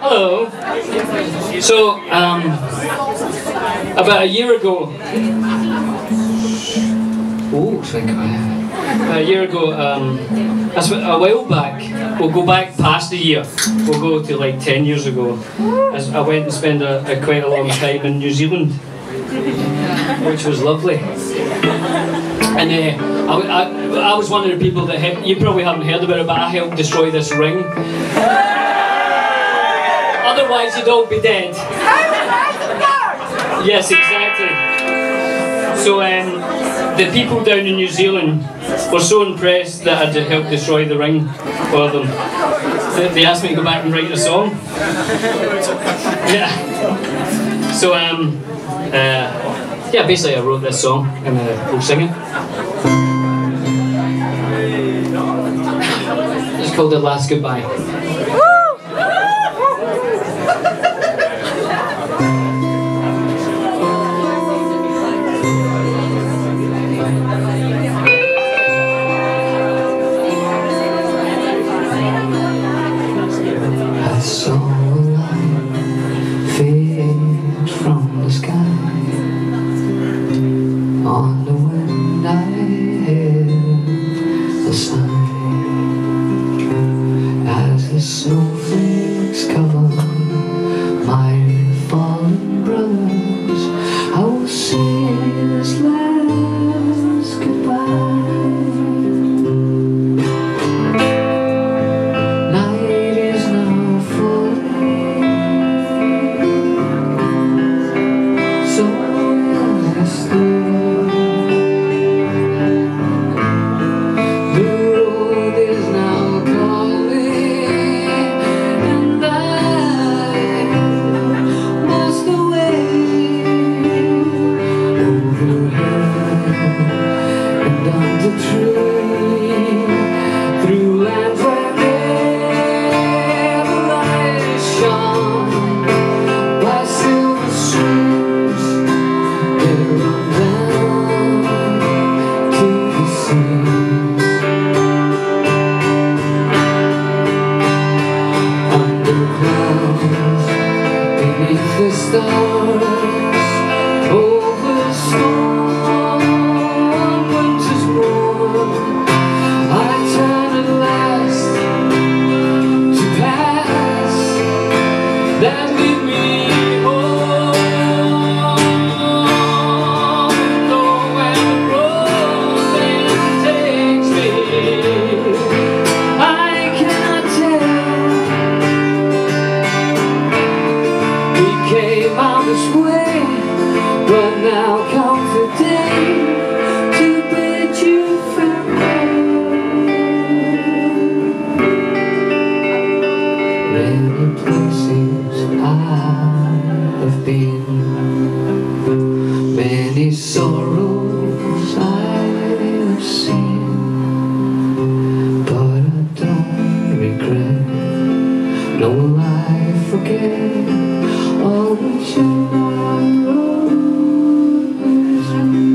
Hello. So, about a year ago, a year ago, a while back, we'll go back past a year, we'll go to like 10 years ago, as I went and spent quite a long time in New Zealand, which was lovely. And I was one of the people that you probably haven't heard about it, but I helped destroy this ring. Otherwise you'd all be dead. Yes, exactly. So the people down in New Zealand were so impressed that I'd helped destroy the ring for them. They asked me to go back and write a song. Yeah. So yeah, basically I wrote this song and we'll sing it. It's called The Last Goodbye. I saw a light fade from the sky. On the wind I heard the sigh as the snowflakes cover my fallen brothers. I will say this last goodbye. Night is now falling, so I stood. The road is now calling, and I must away over hill and under tree, through lands where never light shone, by silver streams that run down to the sea. Under clouds, beneath the stars, over storm, winter's morn, I turn at last to pass that lead me home. Though where the road then takes me, I cannot tell. We came out this way, but now comes the day to bid you farewell. Many places I have been, many sorrows I have seen, but I don't regret, no I forget all that you wrote with me.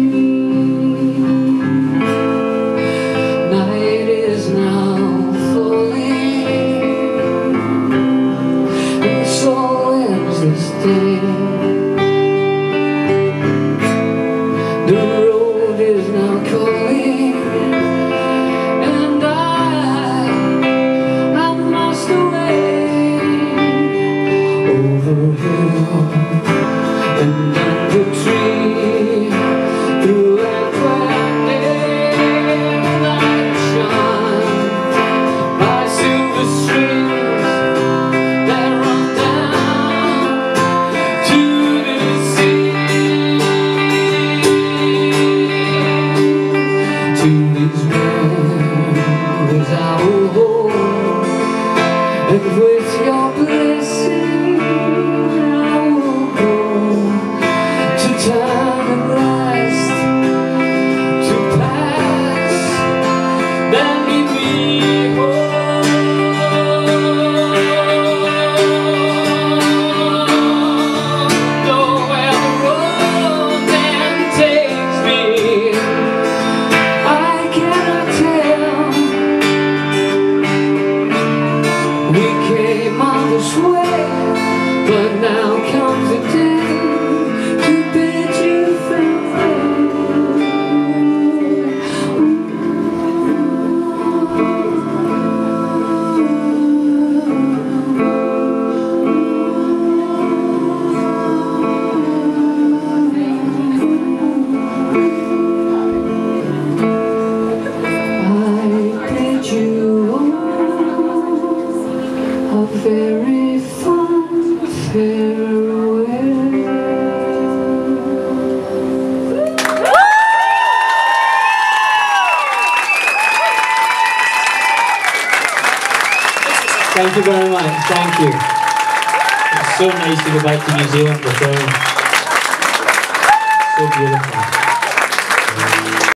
Night is now falling, and so ends this day. The road is now calling, and I must away over hill away, but now comes the day to bid you farewell. A very fond farewell. Thank you very much. Thank you. It's so nice to go back to New Zealand with them. So beautiful.